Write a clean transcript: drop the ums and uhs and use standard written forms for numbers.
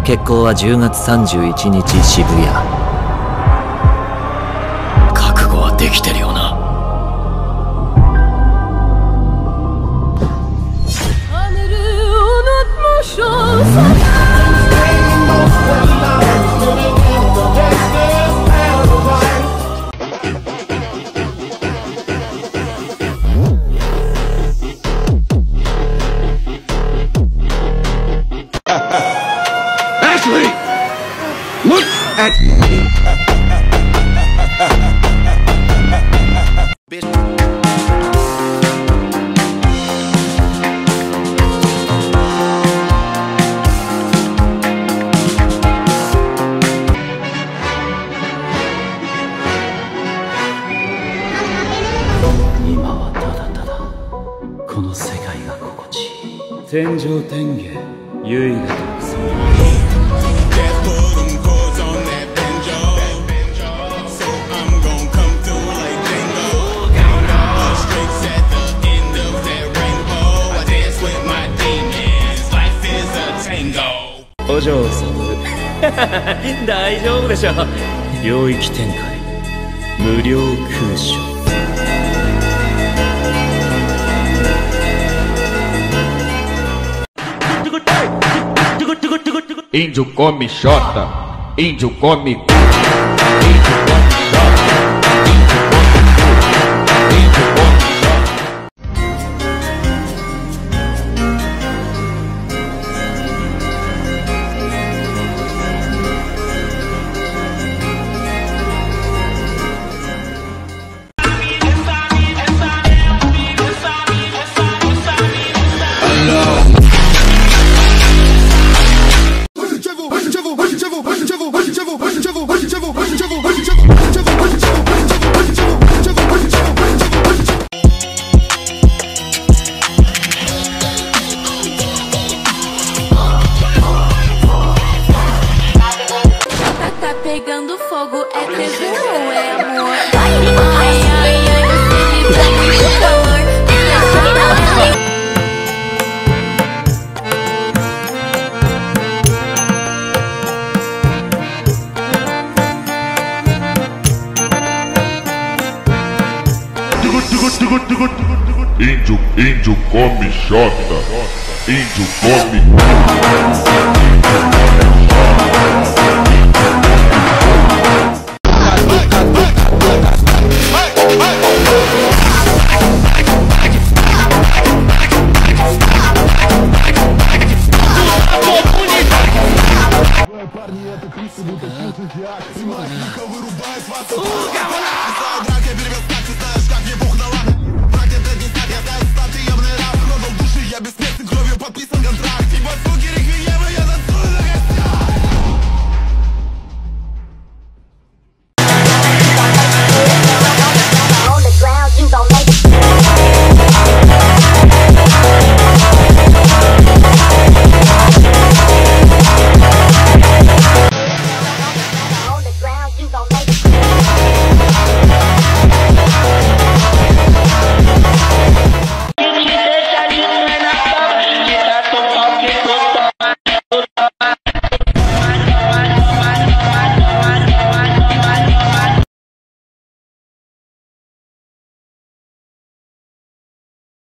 決行は10月31日渋谷。覚悟はできてるよな。 Look at今はただただこの世界が心地いい。天上天下唯我独尊。五条悟大丈夫でしょ。領域展開無料空所。 Índio come xota, índio come. Pegando fogo, é tesão ou é amor? Ai, ai, ai, você me pega muito calor. Índio come xota, índio come.